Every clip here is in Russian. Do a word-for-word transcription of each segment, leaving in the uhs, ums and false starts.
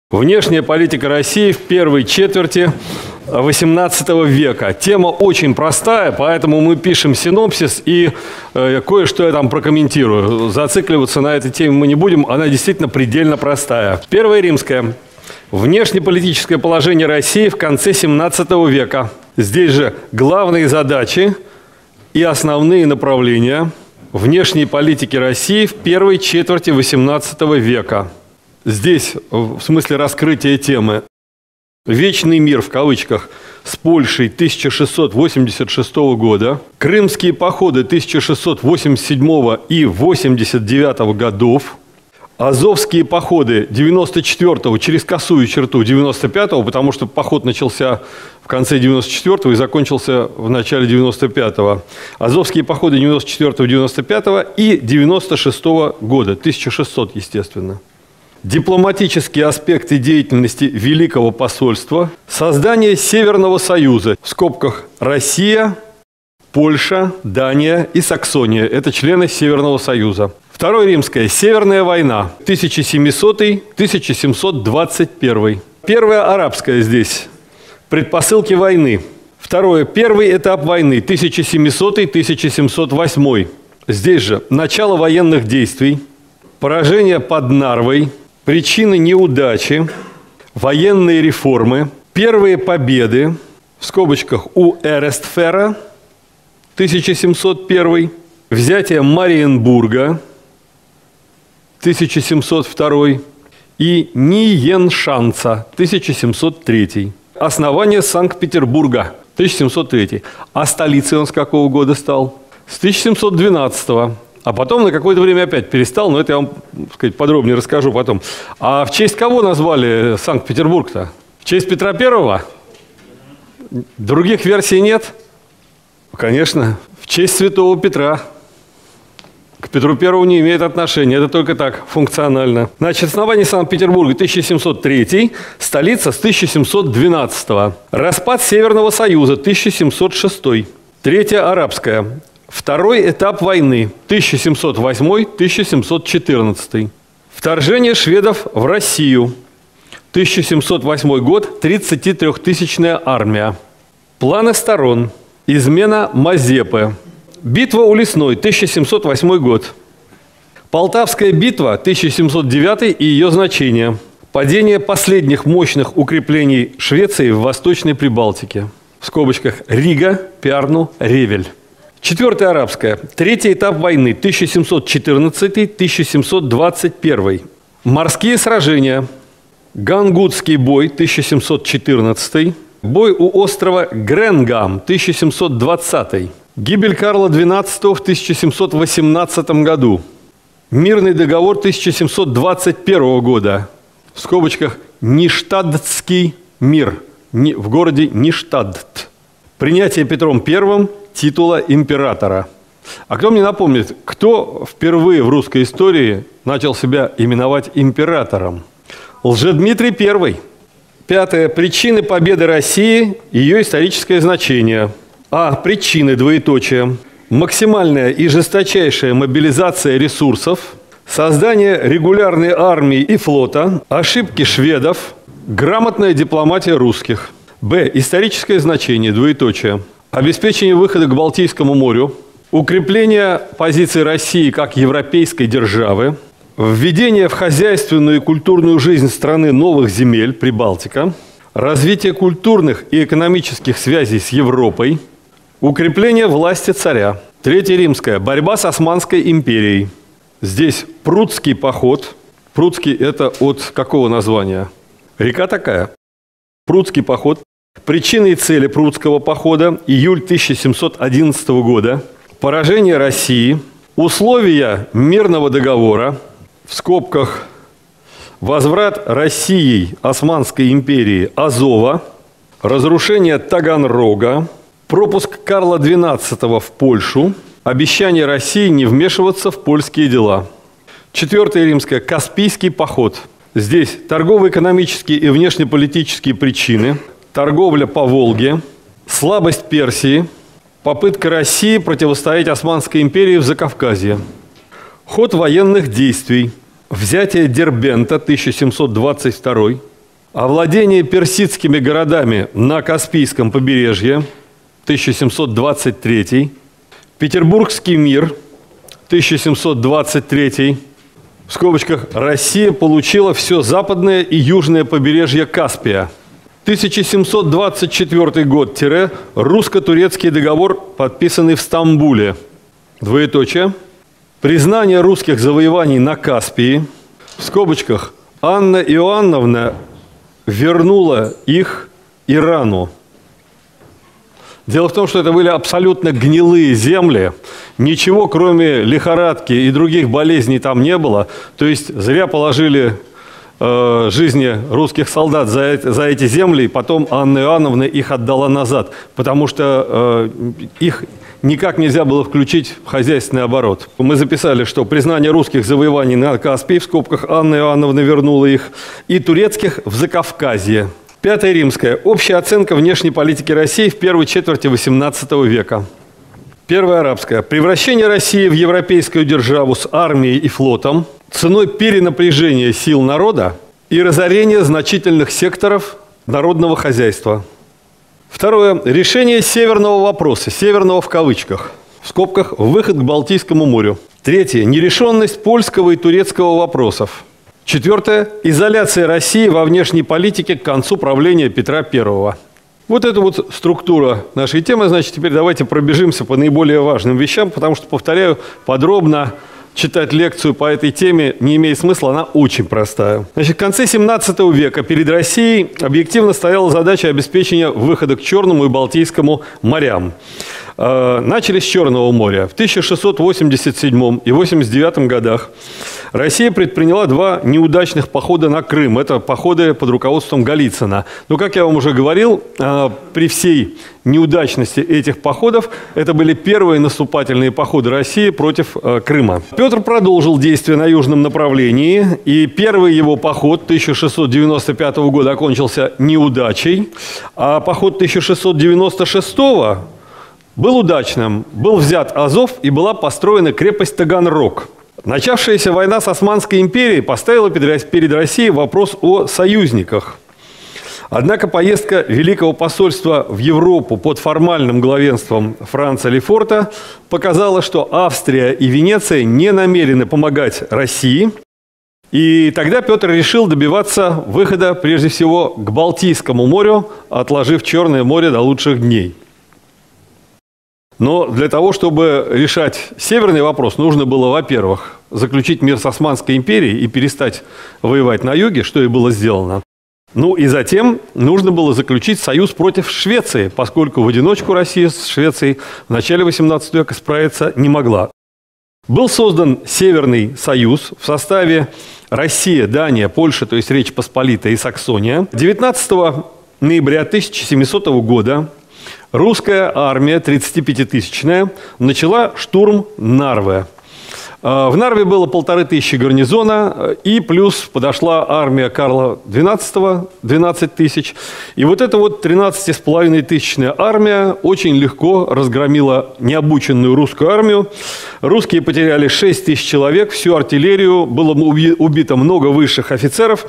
Внешняя политика России в первой четверти восемнадцатого века. Тема очень простая, поэтому мы пишем синопсис и э, кое-что я там прокомментирую. Зацикливаться на этой теме мы не будем, она действительно предельно простая. Первая римская. Внешнеполитическое положение России в конце семнадцатого века. Здесь же главные задачи и основные направления внешней политики России в первой четверти восемнадцатого века. Здесь, в смысле раскрытия темы, «Вечный мир» в кавычках с Польшей тысяча шестьсот восемьдесят шестого года, крымские походы тысяча шестьсот восемьдесят седьмого и восемьдесят девятого годов, азовские походы девяносто четвёртого через косую черту девяносто пятого, потому что поход начался в конце девяносто четвёртого и закончился в начале девяносто пятого. Азовские походы девяносто четвёртого девяносто пятого и девяносто шестого года, тысяча шестьсот, естественно. Дипломатические аспекты деятельности Великого посольства, создание Северного союза, в скобках Россия, Польша, Дания и Саксония – это члены Северного союза. Второе римское – Северная война, тысяча семисотый — тысяча семьсот двадцать первый. Первая арабская здесь – предпосылки войны. Второе – первый этап войны, тысяча семисотый — тысяча семьсот восьмой. Здесь же начало военных действий, поражение под Нарвой, причины неудачи, военные реформы, первые победы, в скобочках у Эрестфера, тысяча семьсот первый, взятие Мариенбурга, тысяча семьсот второй, и Ниеншанца, тысяча семьсот третий. Основание Санкт-Петербурга, тысяча семьсот третий. А столицей он с какого года стал? С тысяча семьсот двенадцатого. А потом на какое-то время опять перестал, но это я вам, так сказать, подробнее расскажу потом. А в честь кого назвали Санкт-Петербург-то? В честь Петра Первого? Других версий нет? Конечно, в честь Святого Петра. К Петру Первому не имеет отношения, это только так, функционально. Значит, основание Санкт-Петербурга тысяча семьсот третий, столица с тысяча семьсот двенадцатого. Распад Северного союза тысяча семьсот шестой. Третья арабская. Второй этап войны тысяча семьсот восьмой — тысяча семьсот четырнадцатый. Вторжение шведов в Россию. тысяча семьсот восьмой год, тридцатитрёхтысячная армия. Планы сторон. Измена Мазепы. Битва у Лесной, тысяча семьсот восьмой год. Полтавская битва, тысяча семьсот девятый и ее значение. Падение последних мощных укреплений Швеции в Восточной Прибалтике. В скобочках Рига, Пярну, Ревель. Четвертая арабская. Третий этап войны, тысяча семьсот четырнадцатый — тысяча семьсот двадцать первый. Морские сражения. Гангутский бой, тысяча семьсот четырнадцатый. Бой у острова Гренгам, тысяча семьсот двадцатый. Гибель Карла двенадцатого в тысяча семьсот восемнадцатом году. Мирный договор тысяча семьсот двадцать первого года. В скобочках Ништадтский мир в городе Ништадт. Принятие Петром Первым титула императора. А кто мне напомнит, кто впервые в русской истории начал себя именовать императором? Лжедмитрий Первый. Пятое. Причины победы России, ее историческое значение. А. Причины, двоеточие. Максимальная и жесточайшая мобилизация ресурсов, создание регулярной армии и флота, ошибки шведов, грамотная дипломатия русских. Б. Историческое значение, двоеточие. Обеспечение выхода к Балтийскому морю, укрепление позиции России как европейской державы, введение в хозяйственную и культурную жизнь страны новых земель, Прибалтика, развитие культурных и экономических связей с Европой, укрепление власти царя. Третья римская. Борьба с Османской империей. Здесь Прудский поход. Прудский – это от какого названия? Река такая. Прудский поход. Причины и цели Прудского похода. Июль тысяча семьсот одиннадцатого года. Поражение России. Условия мирного договора. В скобках возврат Россией Османской империи Азова. Разрушение Таганрога. Пропуск Карла двенадцатого в Польшу. Обещание России не вмешиваться в польские дела. Четвертая римская. Каспийский поход. Здесь торгово-экономические и внешнеполитические причины. Торговля по Волге. Слабость Персии. Попытка России противостоять Османской империи в Закавказье. Ход военных действий. Взятие Дербента, тысяча семьсот двадцать второй. Овладение персидскими городами на Каспийском побережье, тысяча семьсот двадцать третий. Петербургский мир, тысяча семьсот двадцать третий. В скобочках «Россия получила все западное и южное побережье Каспия». тысяча семьсот двадцать четвёртый год, тире, русско-турецкий договор, подписанный в Стамбуле. Двоеточие. Признание русских завоеваний на Каспии. В скобочках Анна Иоанновна вернула их Ирану. Дело в том, что это были абсолютно гнилые земли. Ничего, кроме лихорадки и других болезней, там не было. То есть зря положили э, жизни русских солдат за, за эти земли, и потом Анна Иоанновна их отдала назад, потому что э, их никак нельзя было включить в хозяйственный оборот. Мы записали, что признание русских завоеваний на Каспии, в скобках Анна Иоанновна вернула их, и турецких в Закавказье. Пятое римское. Общая оценка внешней политики России в первой четверти восемнадцатого века. Первое арабское. Превращение России в европейскую державу с армией и флотом ценой перенапряжения сил народа и разорения значительных секторов народного хозяйства. Второе. Решение северного вопроса, северного в кавычках, в скобках выход к Балтийскому морю. Третье. Нерешенность польского и турецкого вопросов. Четвертое. Изоляция России во внешней политике к концу правления Петра Первого. Вот это вот структура нашей темы. Значит, теперь давайте пробежимся по наиболее важным вещам, потому что, повторяю, подробно читать лекцию по этой теме не имеет смысла, она очень простая. Значит, в конце семнадцатого века перед Россией объективно стояла задача обеспечения выхода к Черному и Балтийскому морям. Начали с Черного моря. В тысяча шестьсот восемьдесят седьмом и восемьдесят девятом годах Россия предприняла два неудачных похода на Крым. Это походы под руководством Голицына. Но, как я вам уже говорил, при всей неудачности этих походов, это были первые наступательные походы России против Крыма. Петр продолжил действия на южном направлении, и первый его поход тысяча шестьсот девяносто пятого года окончился неудачей, а поход тысяча шестьсот девяносто шестого был удачным. Был взят Азов и была построена крепость Таганрог. Начавшаяся война с Османской империей поставила перед Россией вопрос о союзниках. Однако поездка Великого посольства в Европу под формальным главенством Франца Лефорта показала, что Австрия и Венеция не намерены помогать России. И тогда Петр решил добиваться выхода, прежде всего, к Балтийскому морю, отложив Черное море до лучших дней. Но для того, чтобы решать северный вопрос, нужно было, во-первых, заключить мир с Османской империей и перестать воевать на юге, что и было сделано. Ну и затем нужно было заключить союз против Швеции, поскольку в одиночку Россия с Швецией в начале восемнадцатого века справиться не могла. Был создан Северный союз в составе Россия, Дания, Польша, то есть Речь Посполитая и Саксония. девятнадцатого ноября тысяча семисотого года русская армия, тридцатипятитысячная, начала штурм Нарвы. В Нарве было полторы тысячи гарнизона, и плюс подошла армия Карла двенадцатого, двенадцать тысяч. И вот эта вот тринадцати с половиной тысячная армия очень легко разгромила необученную русскую армию. Русские потеряли шесть тысяч человек, всю артиллерию, было убито много высших офицеров.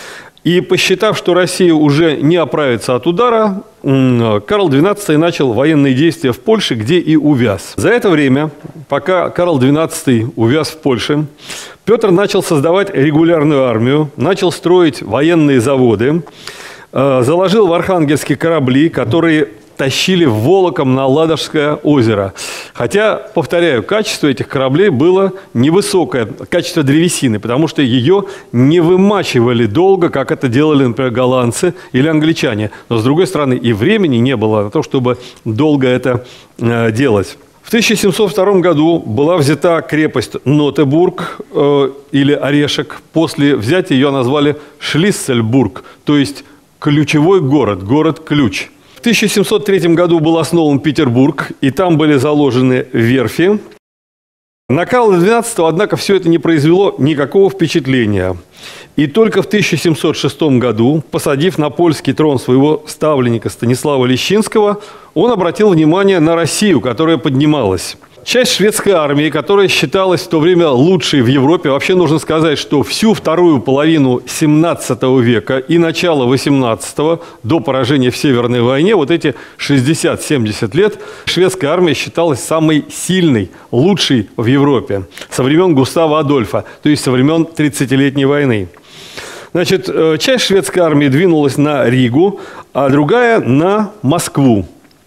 И посчитав, что Россия уже не оправится от удара, Карл двенадцатый начал военные действия в Польше, где и увяз. За это время, пока Карл двенадцатый увяз в Польше, Петр начал создавать регулярную армию, начал строить военные заводы, заложил в Архангельске корабли, которые тащили волоком на Ладожское озеро. Хотя, повторяю, качество этих кораблей было невысокое, качество древесины, потому что ее не вымачивали долго, как это делали, например, голландцы или англичане. Но, с другой стороны, и времени не было на то, чтобы долго это э, делать. В тысяча семьсот втором году была взята крепость Нотебург э, или Орешек. После взятия ее назвали Шлиссельбург, то есть ключевой город, город-ключ. В тысяча семьсот третьем году был основан Петербург, и там были заложены верфи. На Карла двенадцатого, однако, все это не произвело никакого впечатления. И только в тысяча семьсот шестом году, посадив на польский трон своего ставленника Станислава Лещинского, он обратил внимание на Россию, которая поднималась. Часть шведской армии, которая считалась в то время лучшей в Европе, вообще нужно сказать, что всю вторую половину семнадцатого века и начало восемнадцатого, до поражения в Северной войне, вот эти шестьдесят-семьдесят лет, шведская армия считалась самой сильной, лучшей в Европе со времен Густава Адольфа, то есть со времен тридцатилетней войны. Значит, часть шведской армии двинулась на Ригу, а другая на Москву.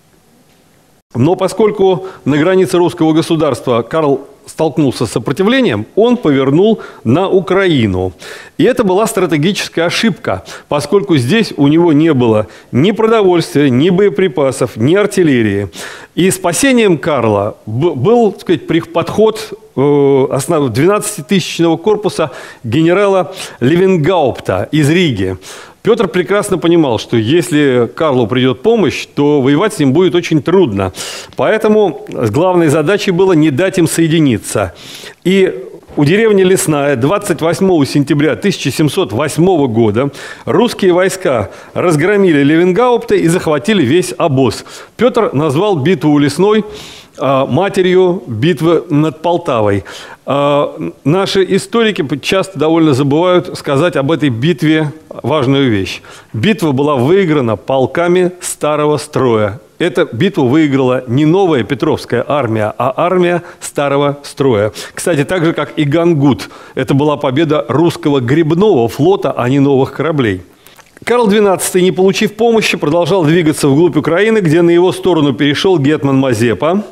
Но поскольку на границе русского государства Карл столкнулся с сопротивлением, он повернул на Украину. И это была стратегическая ошибка, поскольку здесь у него не было ни продовольствия, ни боеприпасов, ни артиллерии. И спасением Карла был, так сказать, подход двенадцатитысячного корпуса генерала Левенгаупта из Риги. Петр прекрасно понимал, что если Карлу придет помощь, то воевать с ним будет очень трудно. Поэтому главной задачей было не дать им соединиться. И у деревни Лесная двадцать восьмого сентября тысяча семьсот восьмого года русские войска разгромили Левенгаупта и захватили весь обоз. Петр назвал битву у Лесной матерью битвы над Полтавой. Наши историки часто довольно забывают сказать об этой битве важную вещь. Битва была выиграна полками старого строя. Эта битву выиграла не новая Петровская армия, а армия старого строя. Кстати, так же, как и Гангут. Это была победа русского гребного флота, а не новых кораблей. Карл двенадцатый, не получив помощи, продолжал двигаться вглубь Украины, где на его сторону перешел гетман Мазепа.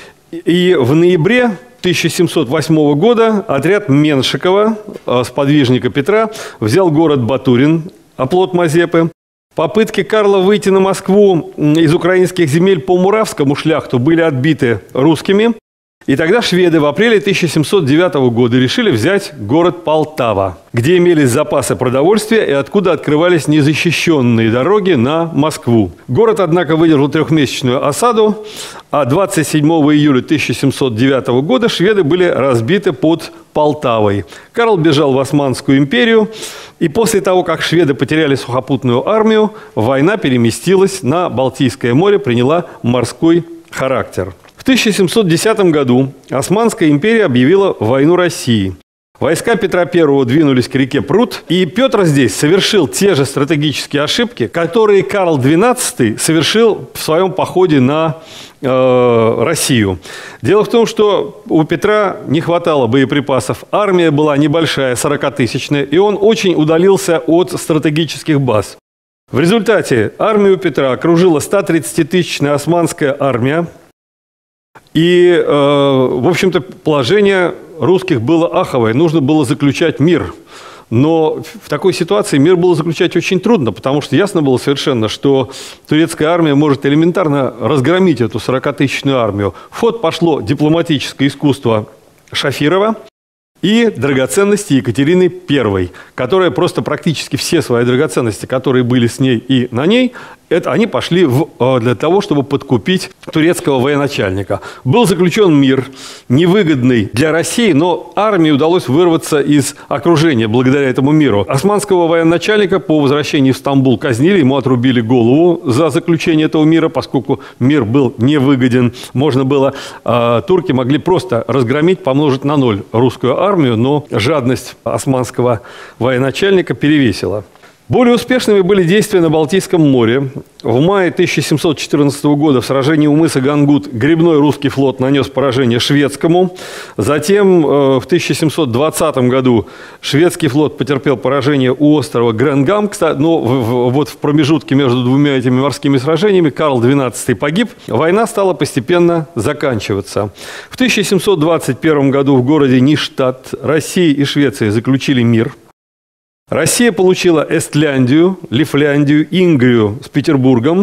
И в ноябре тысяча семьсот восьмого года отряд Меншикова, сподвижника Петра, взял город Батурин, оплот Мазепы. Попытки Карла выйти на Москву из украинских земель по Муравскому шляхту были отбиты русскими. И тогда шведы в апреле тысяча семьсот девятого года решили взять город Полтава, где имелись запасы продовольствия и откуда открывались незащищенные дороги на Москву. Город, однако, выдержал трехмесячную осаду, а двадцать седьмого июля тысяча семьсот девятого года шведы были разбиты под Полтавой. Карл бежал в Османскую империю, и после того, как шведы потеряли сухопутную армию, война переместилась на Балтийское море, приняла морской характер. В тысяча семьсот десятом году Османская империя объявила войну России. Войска Петра Первого двинулись к реке Прут, и Петр здесь совершил те же стратегические ошибки, которые Карл двенадцатый совершил в своем походе на э, Россию. Дело в том, что у Петра не хватало боеприпасов, армия была небольшая, сорокатысячная, и он очень удалился от стратегических баз. В результате армию Петра окружила стотридцатитысячная османская армия, и, э, в общем-то, положение русских было аховое. Нужно было заключать мир. Но в такой ситуации мир было заключать очень трудно, потому что ясно было совершенно, что турецкая армия может элементарно разгромить эту сорокатысячную армию. В ход пошло дипломатическое искусство Шафирова и драгоценности Екатерины Первой, которая просто практически все свои драгоценности, которые были с ней и на ней, это они пошли в, для того, чтобы подкупить турецкого военачальника. Был заключен мир, невыгодный для России, но армии удалось вырваться из окружения благодаря этому миру. Османского военачальника по возвращении в Стамбул казнили, ему отрубили голову за заключение этого мира, поскольку мир был невыгоден. Можно было, э, турки могли просто разгромить, помножить на ноль русскую армию, но жадность османского военачальника перевесила. Более успешными были действия на Балтийском море. В мае тысяча семьсот четырнадцатого года в сражении у мыса Гангут гребной русский флот нанес поражение шведскому. Затем э, в тысяча семьсот двадцатом году шведский флот потерпел поражение у острова Гренгам. Но в, в, вот в промежутке между двумя этими морскими сражениями Карл двенадцатый погиб. Война стала постепенно заканчиваться. В тысяча семьсот двадцать первом году в городе Ништадт Россия и Швеция заключили мир. Россия получила Эстляндию, Лифляндию, Ингрию с Петербургом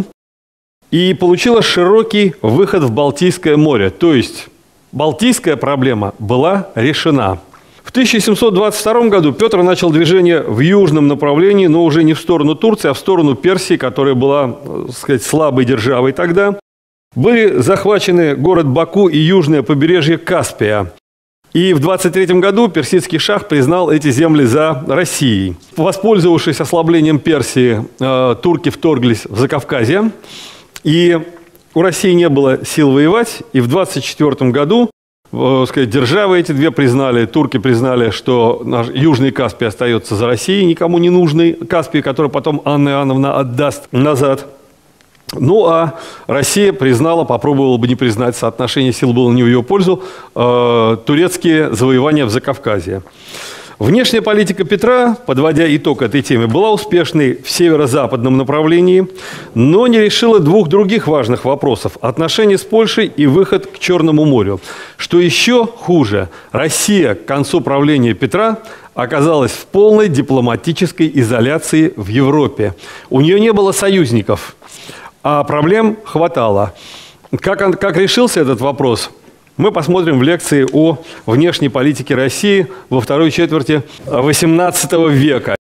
и получила широкий выход в Балтийское море. То есть Балтийская проблема была решена. В тысяча семьсот двадцать втором году Петр начал движение в южном направлении, но уже не в сторону Турции, а в сторону Персии, которая была, так сказать, слабой державой тогда. Были захвачены город Баку и южное побережье Каспия. И в двадцать третьем году персидский шах признал эти земли за Россией. Воспользовавшись ослаблением Персии, э, турки вторглись в Закавказье. И у России не было сил воевать. И в двадцать четвёртом году э, сказать, державы эти две признали, турки признали, что наш Южный Каспий остается за Россией, никому не нужный Каспий, который потом Анна Иоанновна отдаст назад. Ну, а Россия признала, попробовала бы не признать, соотношение сил было не в ее пользу, э, турецкие завоевания в Закавказье. Внешняя политика Петра, подводя итог этой теме, была успешной в северо-западном направлении, но не решила двух других важных вопросов – отношения с Польшей и выход к Черному морю. Что еще хуже, Россия к концу правления Петра оказалась в полной дипломатической изоляции в Европе. У нее не было союзников, а проблем хватало. Как, он, как решился этот вопрос? Мы посмотрим в лекции о внешней политике России во второй четверти восемнадцатого века.